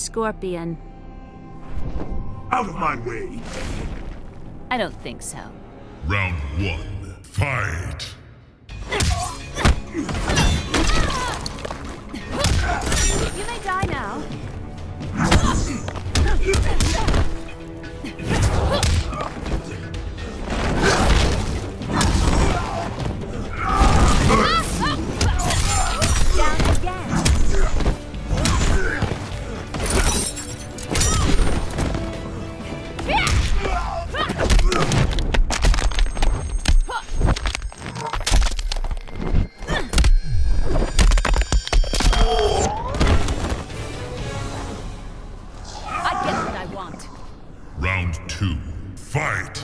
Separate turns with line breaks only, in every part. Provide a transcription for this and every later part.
scorpion.
Out of my way!
I don't think so.
Round 1. Fight!
You may die now. Down again.
Round 2. Fight!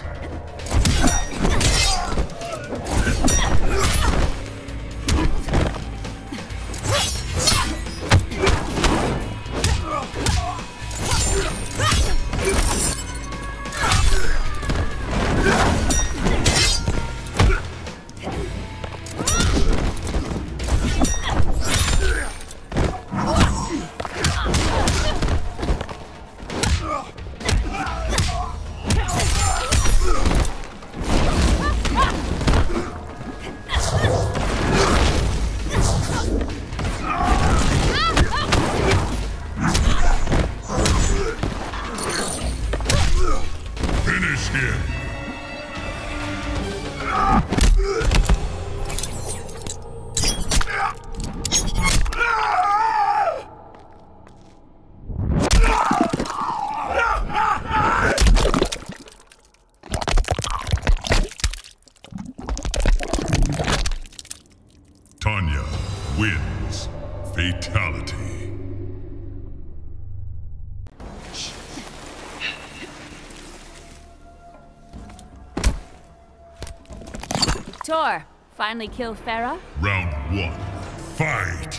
Tanya wins. Fatality.
Tor, finally kill Farah?
Round 1. Fight!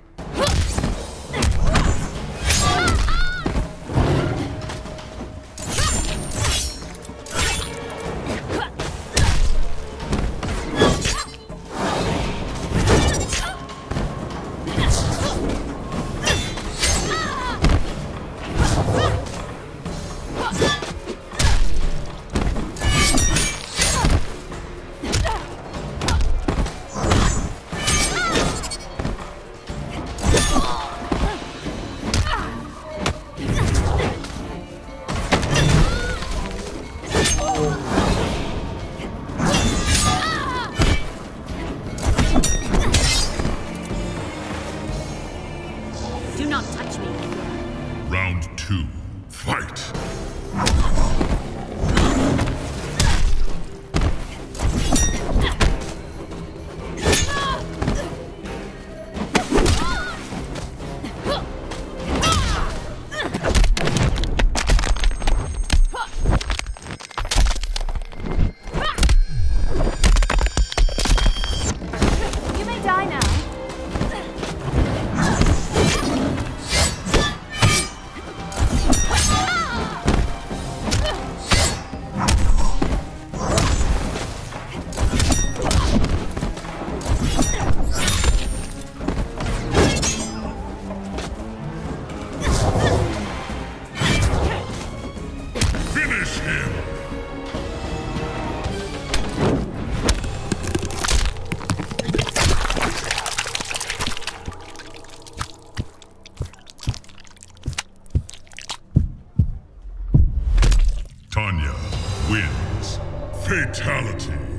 Do not touch me.
Round 2. Fight!
You may die now.
Finish him! Tanya wins. Fatality.